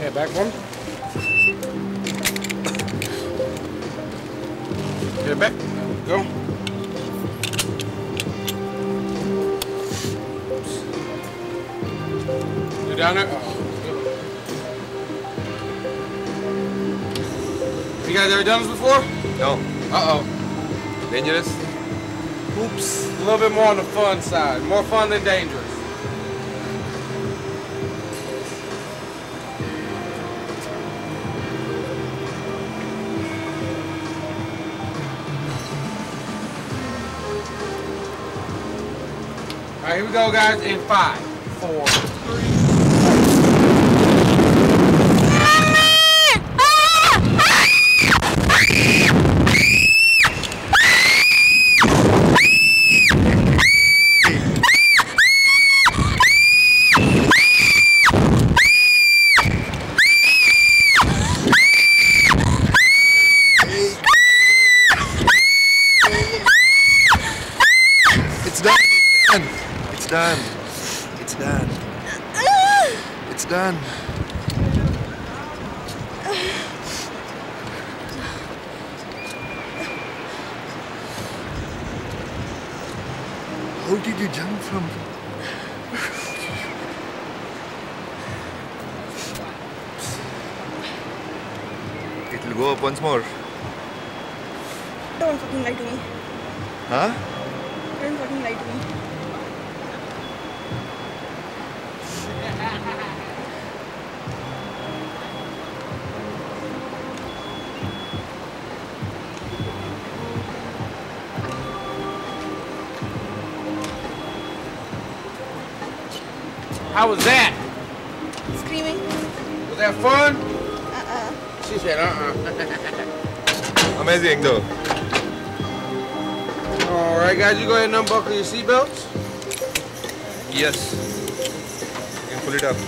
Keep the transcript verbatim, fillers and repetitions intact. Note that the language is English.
Yeah, back one. Get it back. Go. You down there? Oh, you guys ever done this before? No. Uh-oh. Dangerous? Oops. A little bit more on the fun side. More fun than dangerous. All right, here we go, guys, in five, four, three. It's done. It's done. It's done. It's done. How did you jump from? It will go up once more. Don't fucking lie to me. Huh? Don't fucking lie to me. How was that? Screaming. Was that fun? Uh-uh. She said, uh-uh. Amazing though. All right, guys, you go ahead and unbuckle your seatbelts. Yes. You can pull it up.